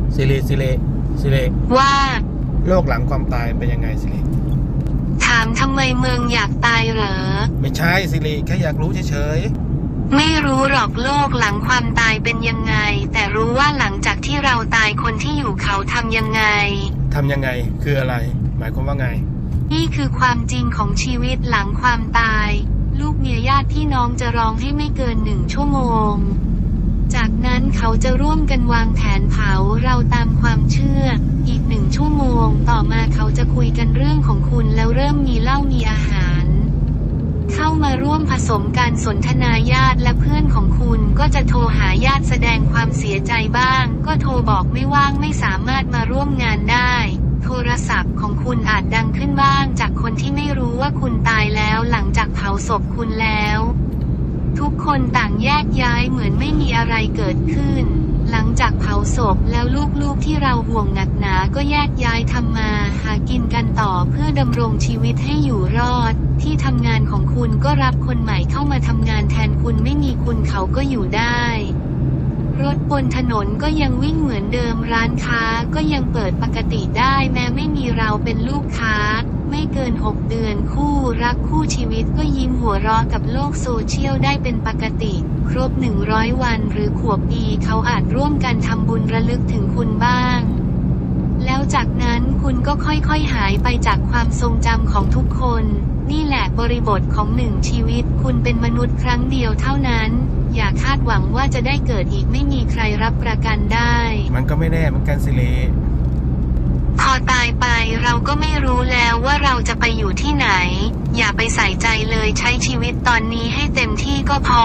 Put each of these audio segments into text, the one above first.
สิริว่าโลกหลังความตายเป็นยังไงสิริถามทำไมเมืองอยากตายเหรอไม่ใช่สิริแค่อยากรู้เฉยๆไม่รู้หรอกโลกหลังความตายเป็นยังไงแต่รู้ว่าหลังจากที่เราตายคนที่อยู่เขาทำยังไงคืออะไรหมายความว่าไงนี่คือความจริงของชีวิตหลังความตายลูกเมียญาติพี่น้องจะร้องให้ไม่เกิน1 ชั่วโมงจากนั้นเขาจะร่วมกันวางแผนเผาเราตามความเชื่ออีก1 ชั่วโมงต่อมาเขาจะคุยกันเรื่องของคุณแล้วเริ่มมีเหล้ามีอาหารเข้ามาร่วมผสมการสนทนาญาติและเพื่อนของคุณก็จะโทรหาญาติแสดงความเสียใจบ้างก็โทรบอกไม่ว่างไม่สามารถมาร่วมงานได้โทรศัพท์ของคุณอาจดังขึ้นบ้างจากคนที่ไม่รู้ว่าคุณตายแล้วหลังจากเผาศพคุณแล้วทุกคนต่างแยกย้ายเหมือนไม่มีอะไรเกิดขึ้นหลังจากเผาศพแล้วลูกๆที่เราห่วงหนักหนาก็แยกย้ายทำมาหากินกันต่อเพื่อดำรงชีวิตให้อยู่รอดที่ทำงานของคุณก็รับคนใหม่เข้ามาทำงานแทนคุณไม่มีคุณเขาก็อยู่ได้รถบนถนนก็ยังวิ่งเหมือนเดิมร้านค้าก็ยังเปิดปกติได้แม้ไม่มีเราเป็นลูกค้าไม่เกิน6 เดือนคู่รักคู่ชีวิตก็ยิ้มหัวเราะกับโลกโซเชียลได้เป็นปกติครบ100 วันหรือขวบปีเขาอาจร่วมกันทำบุญระลึกถึงคุณบ้างแล้วจากนั้นคุณก็ค่อยๆหายไปจากความทรงจำของทุกคนนี่แหละบริบทของ1 ชีวิตคุณเป็นมนุษย์ครั้งเดียวเท่านั้นอย่าคาดหวังว่าจะได้เกิดอีกไม่มีใครรับประกันได้มันก็ไม่แน่เหมือนกันสิริพอตายไปเราก็ไม่รู้แล้วว่าเราจะไปอยู่ที่ไหนอย่าไปใส่ใจเลยใช้ชีวิตตอนนี้ให้เต็มที่ก็พอ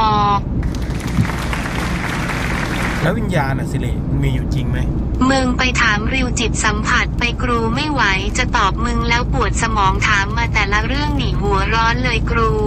แล้ววิญญาณสิริมันมีอยู่จริงไหมมึงไปถามริวจิตสัมผัสไปกรูไม่ไหวจะตอบมึงแล้วปวดสมองถามมาแต่ละเรื่องหนีหัวร้อนเลยกรู